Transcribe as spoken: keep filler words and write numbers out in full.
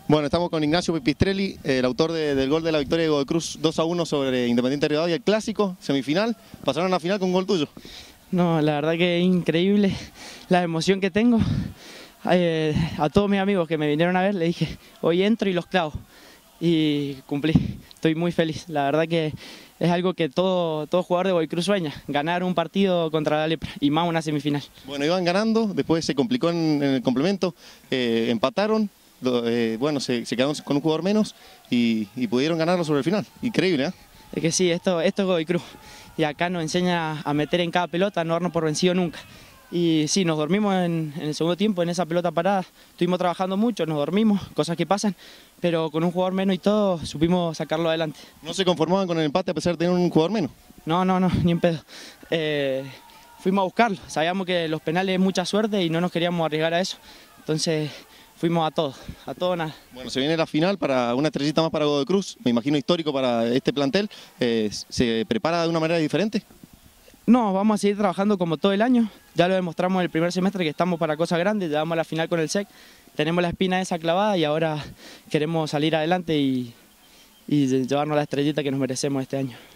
Bueno, estamos con Ignacio Pipistrelli, el autor de, del gol de la victoria de Godoy Cruz dos a uno sobre Independiente Rivadavia, el clásico, semifinal. Pasaron a la final con un gol tuyo. No, la verdad que es increíble la emoción que tengo. Eh, a todos mis amigos que me vinieron a ver le dije, hoy entro y los clavo. Y cumplí, estoy muy feliz. La verdad que es algo que todo, todo jugador de Godoy Cruz sueña, ganar un partido contra la Lepra y más una semifinal. Bueno, iban ganando, después se complicó en, en el complemento, eh, empataron. Eh, bueno, se, se quedaron con un jugador menos y, y pudieron ganarlo sobre el final. Increíble, ¿eh? Es que sí, esto, esto es Godoy Cruz y acá nos enseña a meter en cada pelota, a no darnos por vencido nunca. Y sí, nos dormimos en, en el segundo tiempo, en esa pelota parada, estuvimos trabajando mucho, nos dormimos, cosas que pasan, pero con un jugador menos y todo supimos sacarlo adelante. ¿No se conformaban con el empate a pesar de tener un jugador menos? No, no, no, ni en pedo. Eh, fuimos a buscarlo, sabíamos que los penales es mucha suerte y no nos queríamos arriesgar a eso, entonces fuimos a todo, a todo nada. Bueno, se viene la final para una estrellita más para Godoy Cruz, me imagino histórico para este plantel. Eh, ¿Se prepara de una manera diferente? No, vamos a seguir trabajando como todo el año, ya lo demostramos en el primer semestre que estamos para cosas grandes, llegamos a la final con el S E C, tenemos la espina esa clavada y ahora queremos salir adelante y, y llevarnos la estrellita que nos merecemos este año.